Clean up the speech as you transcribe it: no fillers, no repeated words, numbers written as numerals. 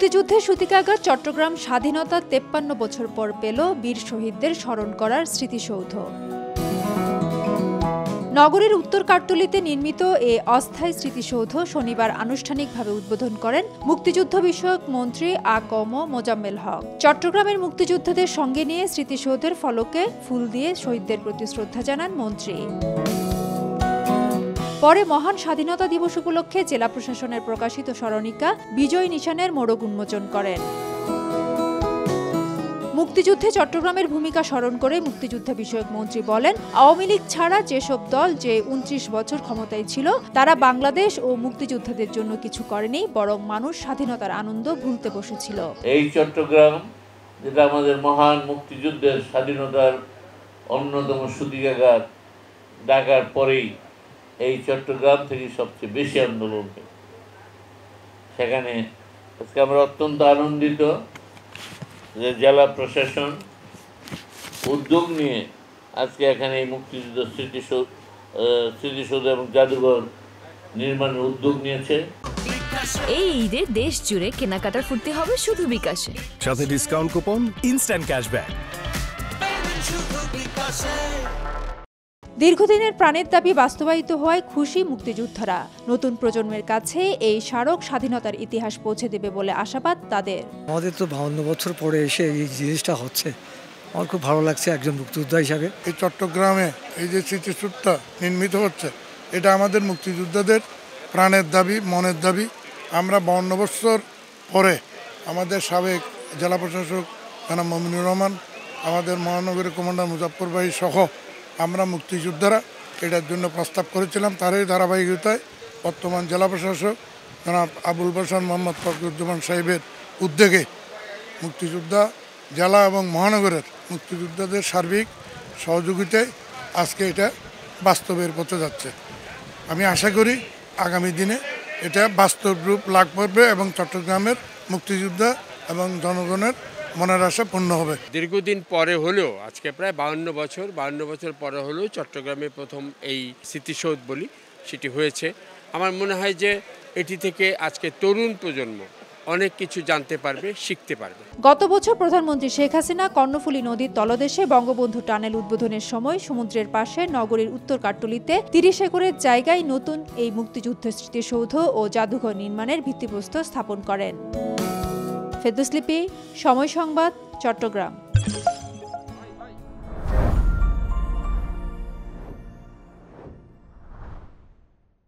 মুক্তিযুদ্ধের সূতিকাগার চট্টগ্রাম স্বাধীনতার 53 বছর পর পেল বীর শহীদদের স্মরণ করার স্মৃতিসৌধ। নগরীর উত্তর কার্টুলিতে নির্মিত এ অস্থায়ী স্মৃতিসৌধ শনিবার আনুষ্ঠানিকভাবে উদ্বোধন করেন মুক্তিযুদ্ধ বিষয়ক মন্ত্রী AKM মোজাম্মেল হক। চট্টগ্রামের মুক্তিযোদ্ধাদের সঙ্গে নিয়ে স্মৃতিসৌধের ফলকে ফুল দিয়ে শহীদদের প্রতি শ্রদ্ধা জানান মন্ত্রী। পরে মহান স্বাধীনতা দিবস উপলক্ষে জেলা প্রশাসনের প্রকাশিত স্মরণিকা বিজয় নিশানের মোড়ক উন্মোচন করেন। মুক্তিযুদ্ধে চট্টগ্রামের ভূমিকা স্মরণ করে মুক্তিযুদ্ধ বিষয়ক মন্ত্রী বলেন, আওয়ামী লীগ ছাড়া যেসব দল যে 29 বছর ক্ষমতায় ছিল তারা বাংলাদেশ ও মুক্তিযোদ্ধাদের জন্য কিছু করেনি, বরং মানুষ স্বাধীনতার আনন্দ ভুলতে বসেছিল। এই চট্টগ্রাম যেটা আমাদের মহান মুক্তিযুদ্ধের স্বাধীনতার অন্যতম সূতিকাগার, ঢাকার পরেই এই চট্টগ্রাম থেকে সবচেয়ে বেশি আন্দোলন হয়। সেখানে আজকে আমরা অত্যন্ত আনন্দিত যে জেলা প্রশাসন উদ্যোগ নিয়ে আজকে এখানে এই মুক্তিযুদ্ধ স্মৃতিসৌধ এবং জাদুঘর নির্মাণের উদ্যোগ নিয়েছে। এই ঈদে দেশ জুড়ে কেনাকাটার ফুর্তি হবে শুধু বিকাশে, সাথে ডিসকাউন্ট কুপন, ইনস্ট্যান্ট ক্যাশব্যাক। দীর্ঘদিনের প্রাণের দাবি বাস্তবায়িত হওয়ায় খুশি মুক্তিযোদ্ধারা। নতুন প্রজন্মের কাছে এই স্মারক স্বাধীনতার ইতিহাস পৌঁছে দেবে বলে আশাবাদ তাদের। আমাদের তো 52 বছর পরে এসে এই জিনিসটা হচ্ছে, আমার খুব ভালো লাগছে একজন মুক্তিযোদ্ধা হিসাবে। এই চট্টগ্রামে এই যে স্মৃতিসৌধটা নির্মিত হচ্ছে, এটা আমাদের মুক্তিযোদ্ধাদের প্রাণের দাবি, মনের দাবি। আমরা 52 বছর পরে আমাদের সাবেক জেলা প্রশাসক জনাব মমিনুর রহমান, আমাদের মহানগরীর কমান্ডার মুজাফর ভাই সহ আমরা মুক্তিযোদ্ধারা এটার জন্য প্রস্তাব করেছিলাম। তারই ধারাবাহিকতায় বর্তমান জেলা প্রশাসক জনাব আবুল বাসান মোহাম্মদ ফখরুজ্জামান সাহেবের উদ্যোগে মুক্তিযোদ্ধা জেলা এবং মহানগরের মুক্তিযোদ্ধাদের সার্বিক সহযোগিতায় আজকে এটা বাস্তবের পথে যাচ্ছে। আমি আশা করি আগামী দিনে এটা বাস্তব রূপ লাভ করবে এবং চট্টগ্রামের মুক্তিযোদ্ধা এবং জনগণের মনের আশা পূর্ণ হবে। দীর্ঘদিন পরে হলেও আজকে প্রায় 52 বছর পরে হলেও চট্টগ্রামে প্রথম এই স্মৃতিসৌধ বলি সেটি হয়েছে। আমার মনে হয় যে এটি থেকে আজকে তরুণ প্রজন্ম অনেক কিছু জানতে পারবে, শিখতে পারবে। গত বছর প্রধানমন্ত্রী শেখ হাসিনা কর্ণফুলী নদীর তলদেশে বঙ্গবন্ধু টানেল উদ্বোধনের সময় সমুদ্রের পাশে নগরীর উত্তর কার্টুলিতে 30 একরের জায়গায় নতুন এই মুক্তিযুদ্ধের স্মৃতিসৌধ ও জাদুঘর নির্মাণের ভিত্তিপ্রস্তর স্থাপন করেন। ফেরদৌস লিপি, সময় সংবাদ, চট্টগ্রাম।